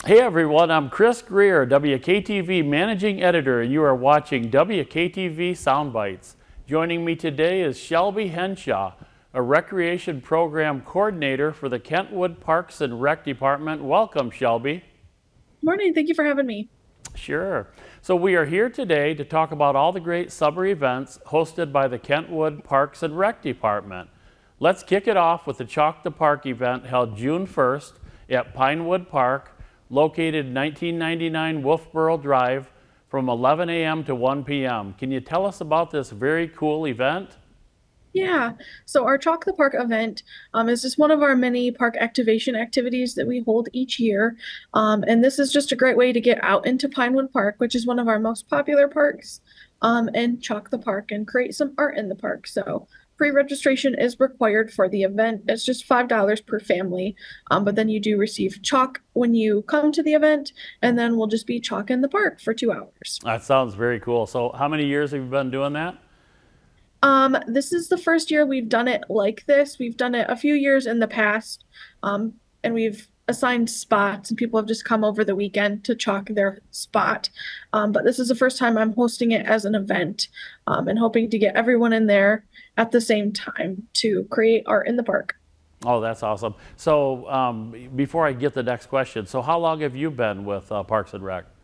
Hey everyone, I'm Chris Greer, WKTV Managing Editor, and you are watching WKTV Soundbites. Joining me today is Shelby Henshaw, a Recreation Program Coordinator for the Kentwood Parks and Rec Department. Welcome, Shelby. Morning. Thank you for having me. Sure. So we are here today to talk about all the great summer events hosted by the Kentwood Parks and Rec Department. Let's kick it off with the Chalk the Park event held June 1st at Pinewood Park, located 1999 Wolfboro Drive from 11 a.m. to 1 p.m. Can you tell us about this very cool event? Yeah. So our Chalk the Park event is just one of our many park activation activities that we hold each year. And this is just a great way to get out into Pinewood Park, which is one of our most popular parks, and chalk the park and create some art in the park. So pre-registration is required for the event. It's just $5 per family. But then you do receive chalk when you come to the event, and then we'll just be chalk in the park for 2 hours. That sounds very cool. So how many years have you been doing that? This is the first year we've done it like this. We've done it a few years in the past, and we've assigned spots, and people have just come over the weekend to chalk their spot. But this is the first time I'm hosting it as an event, and hoping to get everyone in there at the same time to create art in the park. Oh, that's awesome. So before I get the next question, so how long have you been with Parks and Rec?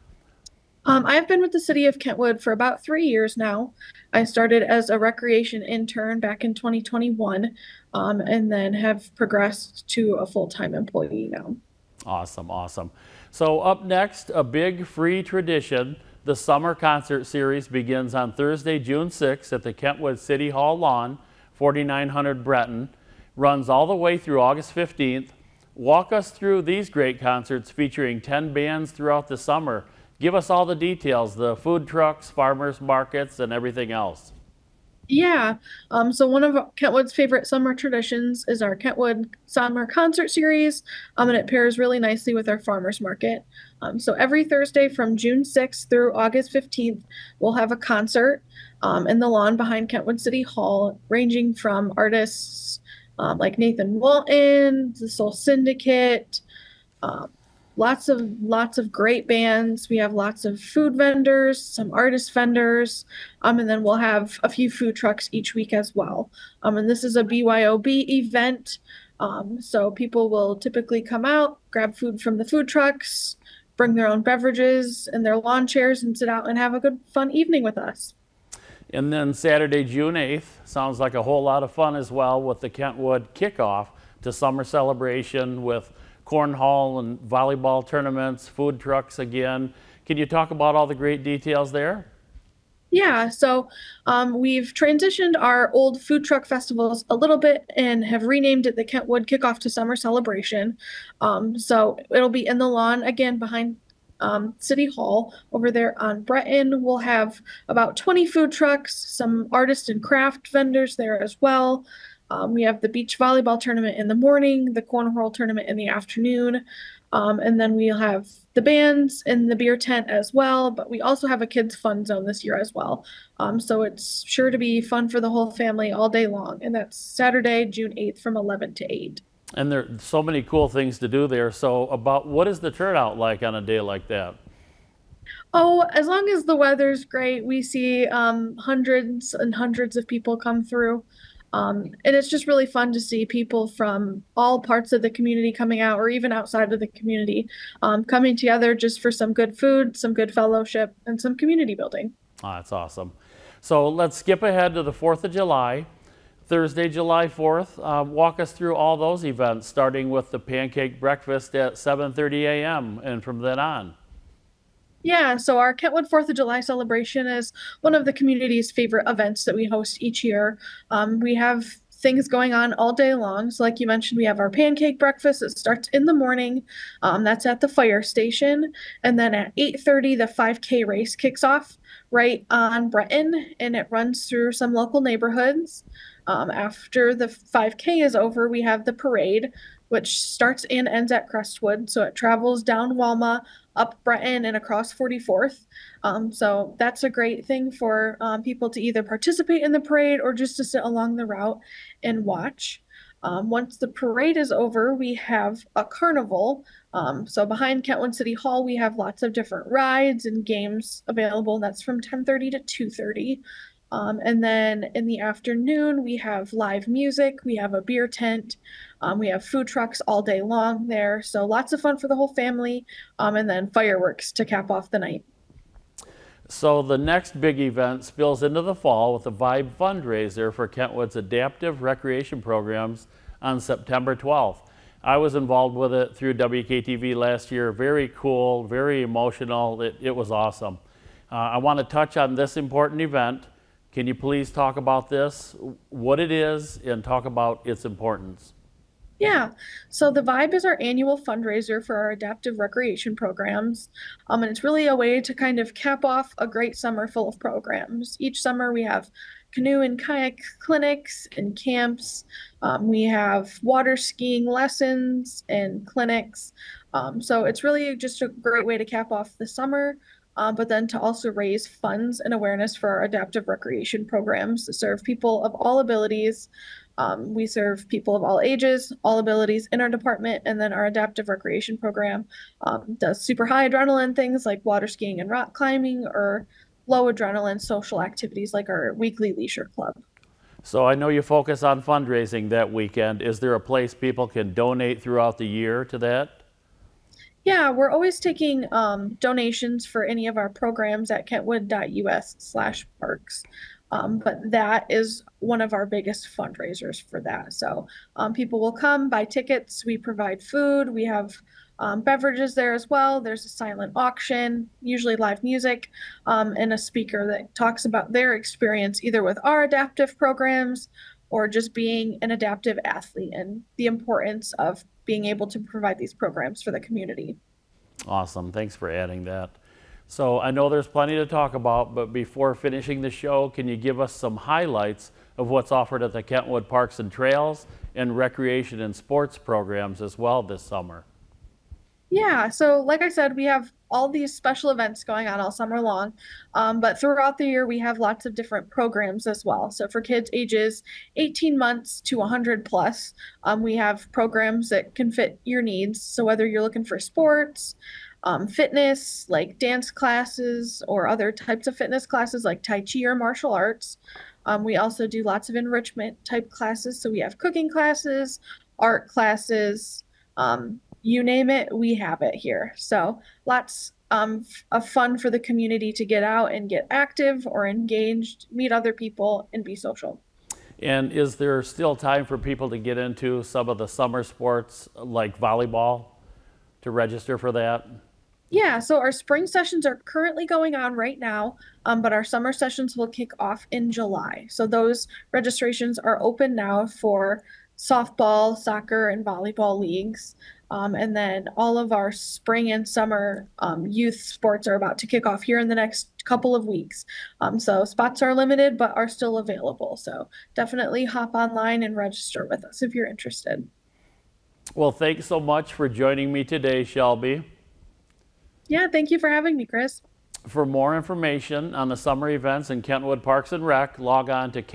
I've been with the city of Kentwood for about 3 years now. I started as a recreation intern back in 2021, and then have progressed to a full-time employee now. Awesome, awesome. So up next, a big free tradition. The summer concert series begins on Thursday, June 6th at the Kentwood City Hall lawn, 4900 Breton, runs all the way through August 15th. Walk us through these great concerts featuring 10 bands throughout the summer. Give us all the details, the food trucks, farmers markets, and everything else. Yeah. So one of Kentwood's favorite summer traditions is our Kentwood Summer Concert Series, and it pairs really nicely with our farmers market. So every Thursday from June 6th through August 15th, we'll have a concert in the lawn behind Kentwood City Hall, ranging from artists like Nathan Walton, the Soul Syndicate, um, lots of great bands. We have lots of food vendors, some artist vendors, and then we'll have a few food trucks each week as well. And this is a BYOB event, so people will typically come out, grab food from the food trucks, bring their own beverages and their lawn chairs, and sit out and have a good, fun evening with us. And then Saturday, June 8th, sounds like a whole lot of fun as well with the Kentwood kickoff to summer celebration with cornhole and volleyball tournaments, food trucks again. Can you talk about all the great details there? Yeah, so we've transitioned our old food truck festivals a little bit and have renamed it the Kentwood Kickoff to Summer Celebration. So it'll be in the lawn again behind City Hall over there on Breton. We'll have about 20 food trucks, some artist and craft vendors there as well. We have the beach volleyball tournament in the morning, the cornhole tournament in the afternoon, and then we'll have the bands in the beer tent as well. But we also have a kids' fun zone this year as well. So it's sure to be fun for the whole family all day long. And that's Saturday, June 8th from 11 to 8. And there are so many cool things to do there. So about what is the turnout like on a day like that? Oh, as long as the weather's great, we see hundreds and hundreds of people come through. And it's just really fun to see people from all parts of the community coming out, or even outside of the community, coming together just for some good food, some good fellowship, and some community building. Oh, that's awesome. So let's skip ahead to the 4th of July. Thursday, July 4th. Walk us through all those events, starting with the pancake breakfast at 7:30 a.m. and from then on. Yeah, so our Kentwood 4th of July celebration is one of the community's favorite events that we host each year. We have things going on all day long. So, like you mentioned, we have our pancake breakfast. It starts in the morning. That's at the fire station, and then at 8:30, the 5K race kicks off right on Breton, and it runs through some local neighborhoods. After the 5K is over, we have the parade, which starts and ends at Crestwood. So it travels down Walma, up Breton, and across 44th. So that's a great thing for people to either participate in the parade or just to sit along the route and watch. Once the parade is over, we have a carnival. So behind Kentwood City Hall, we have lots of different rides and games available. That's from 10:30 to 2:30. And then in the afternoon, we have live music, we have a beer tent, we have food trucks all day long there. So lots of fun for the whole family, and then fireworks to cap off the night. So the next big event spills into the fall with the Vibe fundraiser for Kentwood's adaptive recreation programs on September 12th. I was involved with it through WKTV last year. Very cool, very emotional. It was awesome. I want to touch on this important event. Can you please talk about this, what it is, and talk about its importance? Yeah, so the Vibe is our annual fundraiser for our adaptive recreation programs. And it's really a way to kind of cap off a great summer full of programs. Each summer we have canoe and kayak clinics and camps. We have water skiing lessons and clinics. So it's really just a great way to cap off the summer. But then to also raise funds and awareness for our adaptive recreation programs to serve people of all abilities. We serve people of all ages, all abilities in our department, and then our adaptive recreation program does super high adrenaline things like water skiing and rock climbing, or low adrenaline social activities like our weekly leisure club. So I know you focus on fundraising that weekend. Is there a place people can donate throughout the year to that? Yeah, we're always taking donations for any of our programs at kentwood.us/parks. But that is one of our biggest fundraisers for that. So people will come, buy tickets. We provide food. We have beverages there as well. There's a silent auction, usually live music, and a speaker that talks about their experience either with our adaptive programs or just being an adaptive athlete and the importance of being able to provide these programs for the community. Awesome. Thanks for adding that. So I know there's plenty to talk about, but before finishing the show, can you give us some highlights of what's offered at the Kentwood Parks and Trails and recreation and sports programs as well this summer? Yeah, so like I said, we have all these special events going on all summer long, but throughout the year we have lots of different programs as well. So for kids ages 18 months to 100 plus, we have programs that can fit your needs. So whether you're looking for sports, fitness like dance classes, or other types of fitness classes like Tai Chi or martial arts. We also do lots of enrichment type classes. So we have cooking classes, art classes, you name it, we have it here. So lots of fun for the community to get out and get active or engaged, meet other people, and be social. And is there still time for people to get into some of the summer sports like volleyball to register for that? Yeah, so our spring sessions are currently going on right now, but our summer sessions will kick off in July. So those registrations are open now for softball, soccer, and volleyball leagues. And then all of our spring and summer youth sports are about to kick off here in the next couple of weeks. So spots are limited, but are still available. So definitely hop online and register with us if you're interested. Well, thanks so much for joining me today, Shelby. Yeah, thank you for having me, Chris. For more information on the summer events in Kentwood Parks and Rec, log on to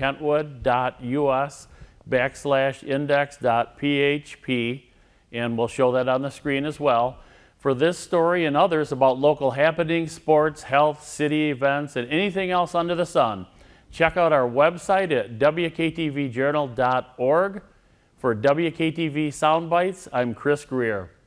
kentwood.us/index.php, and we'll show that on the screen as well. For this story and others about local happenings, sports, health, city events, and anything else under the sun, check out our website at wktvjournal.org. For WKTV Soundbites, I'm Chris Greer.